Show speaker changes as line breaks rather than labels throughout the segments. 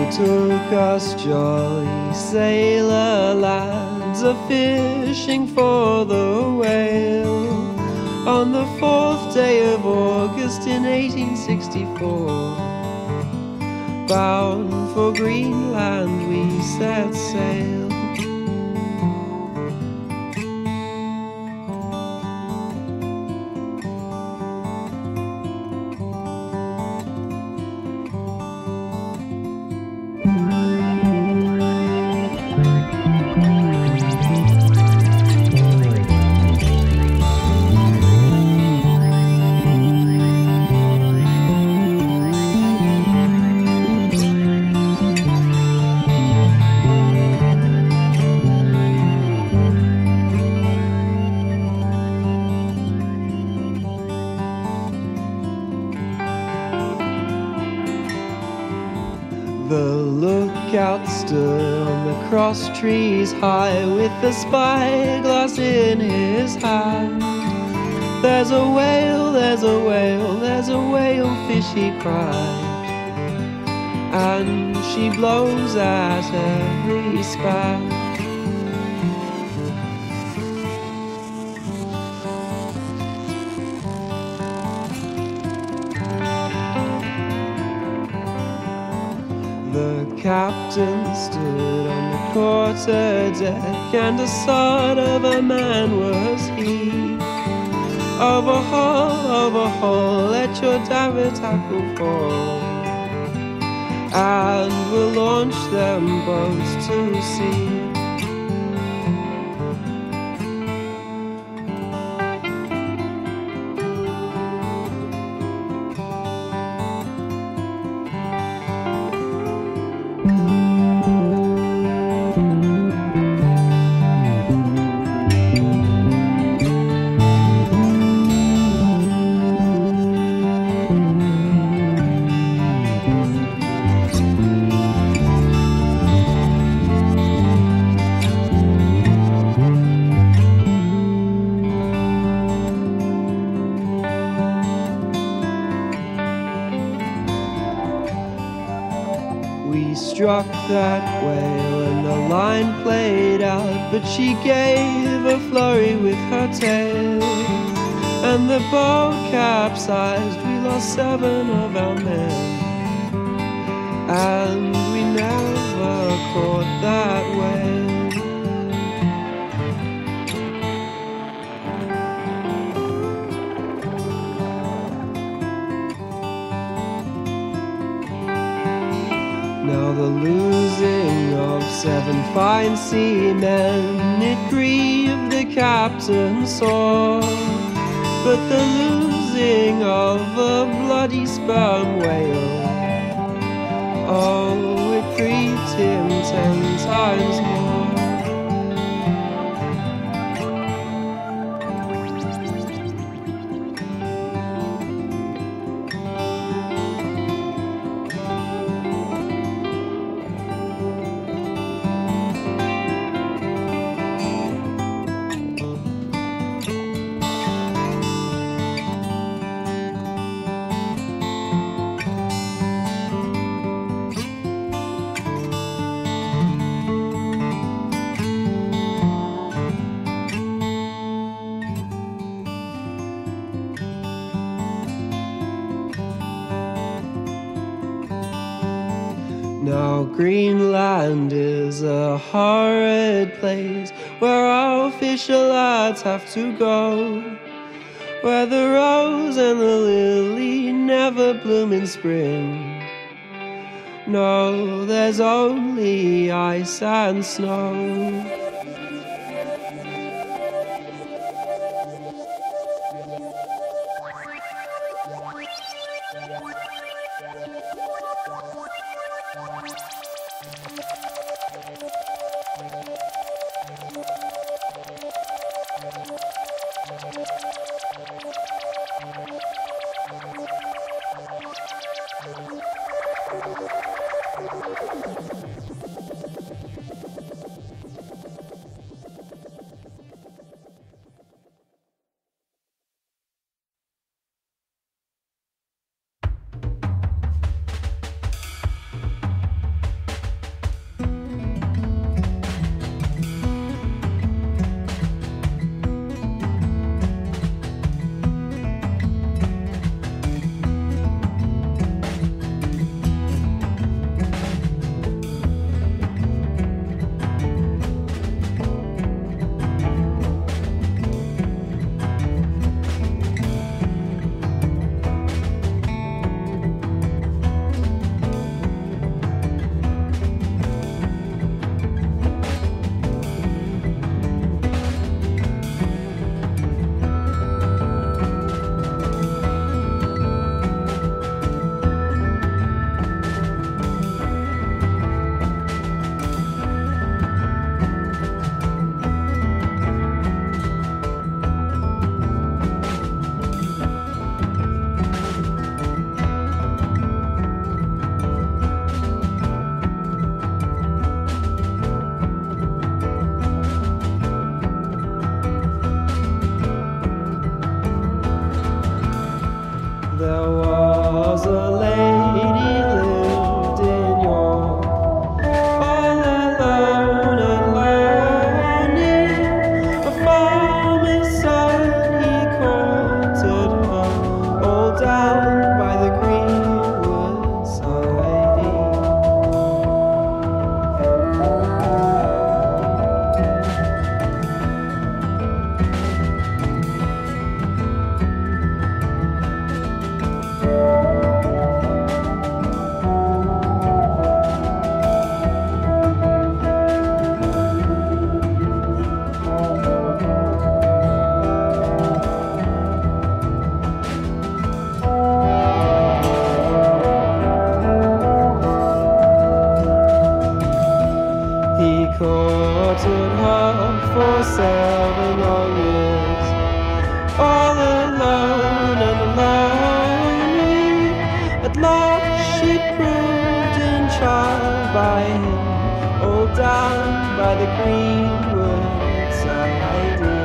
took us jolly sailor lads a-fishing for the whale on the 4th day of August in 1864. Bound for Greenland we set sail. The lookout stood on the cross trees high with the spyglass in his hand. There's a whale, there's a whale, there's a whalefish, he cried, and she blows at every span. The captain stood on the quarter deck, and a sort of a man was he. Overhaul, let your davit tackle fall, and we'll launch them boats to sea. We struck that whale and the line played out, but she gave a flurry with her tail, and the boat capsized. We lost 7 of our men, and we never caught that whale. Now the losing of 7 fine seamen, it grieved the captain sore, but the losing of a bloody sperm whale, oh, it grieved him 10 times more. Now Greenland is a horrid place where our official lads have to go, where the rose and the lily never bloom in spring. No, there's only ice and snow. down by the greenwood side.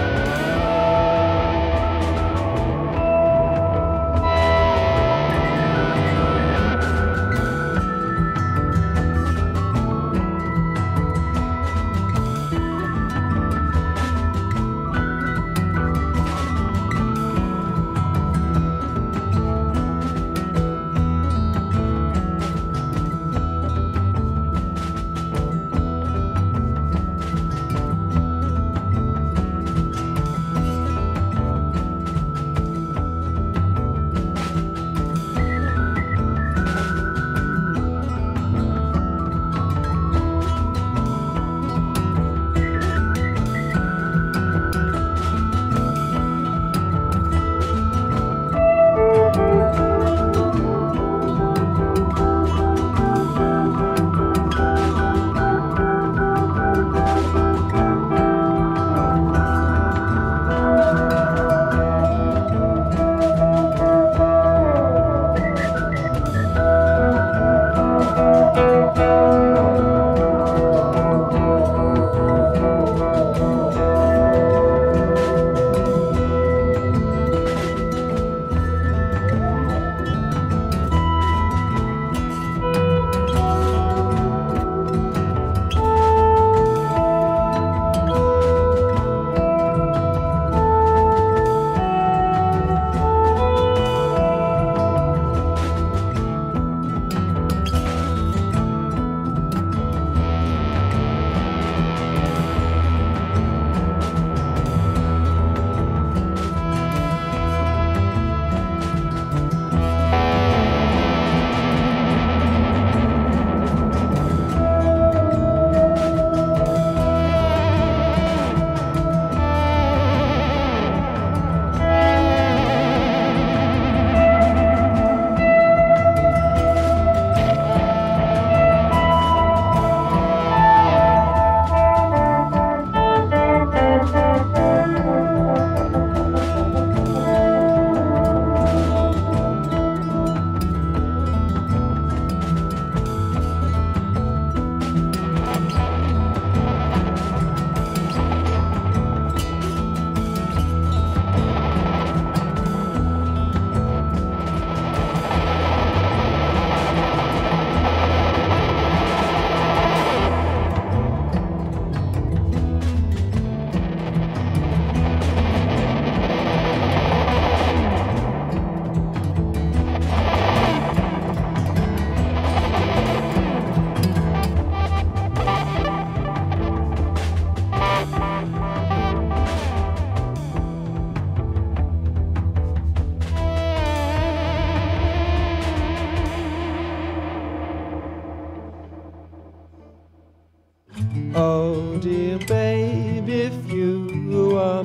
Oh dear babe, if you are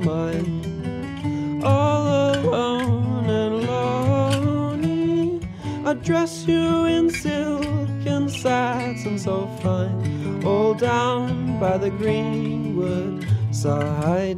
mine, all alone and lonely, I'd dress you in silk and satin so fine, all down by the greenwood side.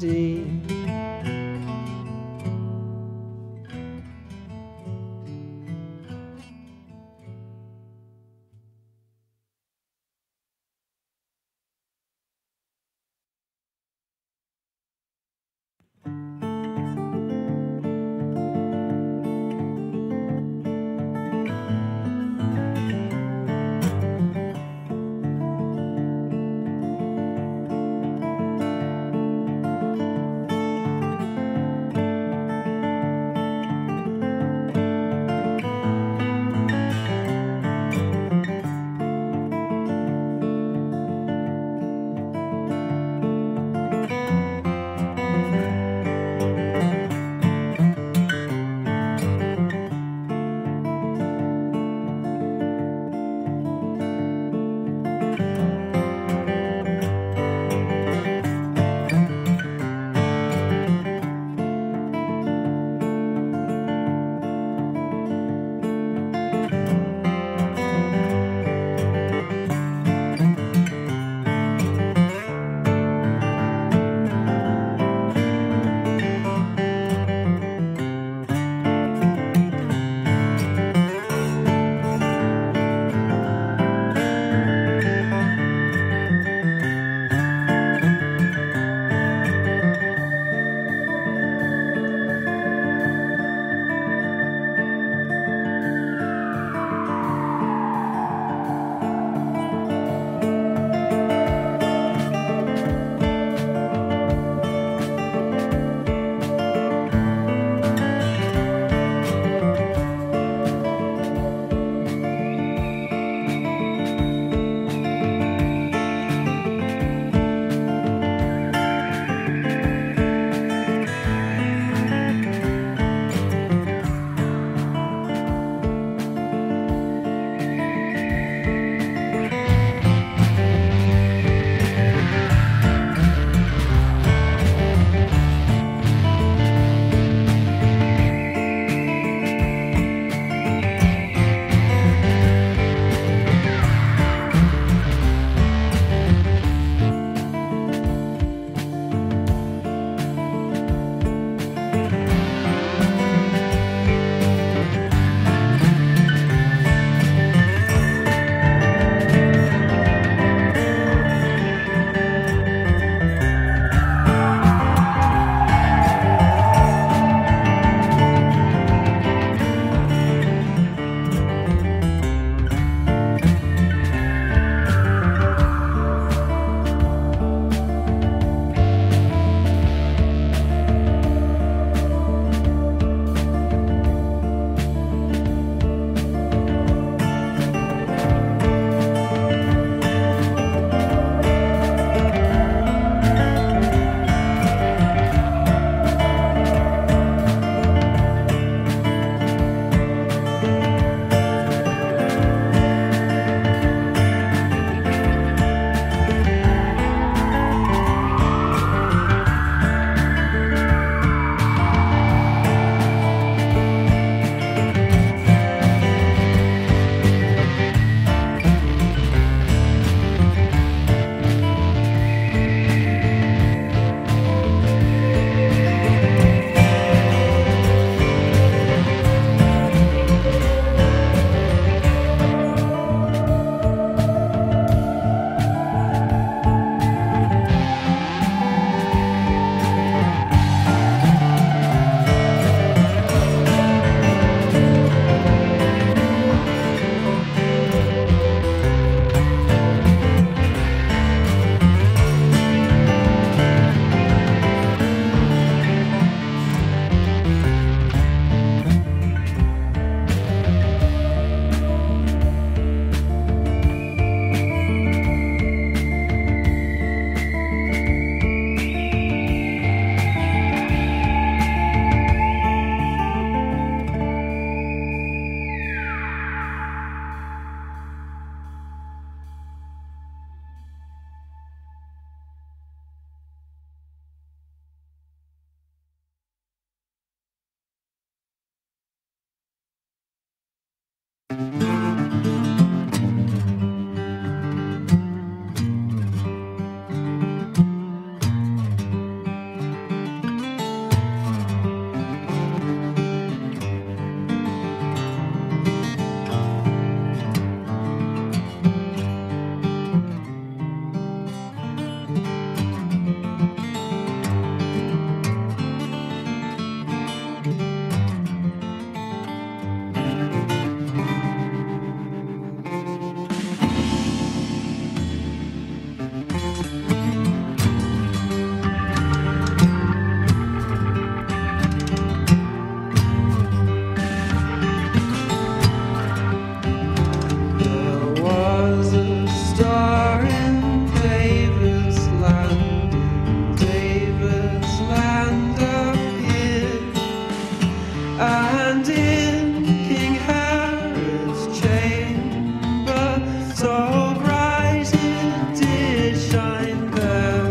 And in King Herod's chamber, so bright it did shine there.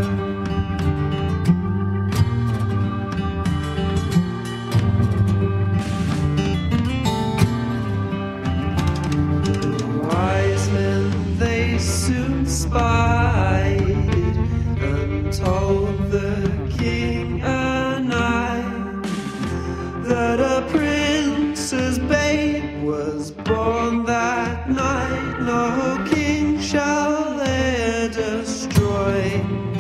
The wise men they soon spied and told the king and I that a prince's babe was born that night. No king shall there destroy.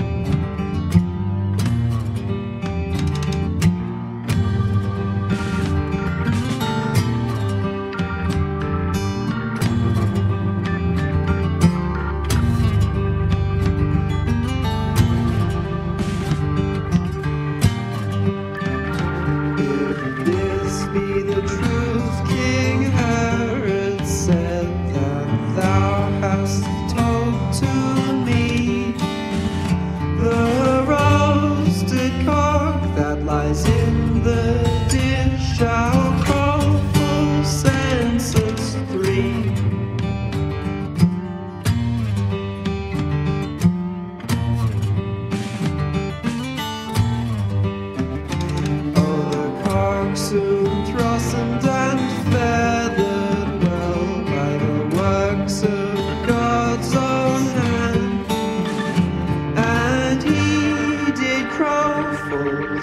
Be the truth, King Herod said, that thou hast told to me. The roasted cock that lies in the dish shall call for census 3. Oh, the cock soon blossomed and feathered well by the works of God's own hand, and he did crow for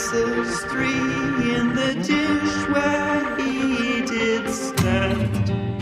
census 3 in the dish where he did stand.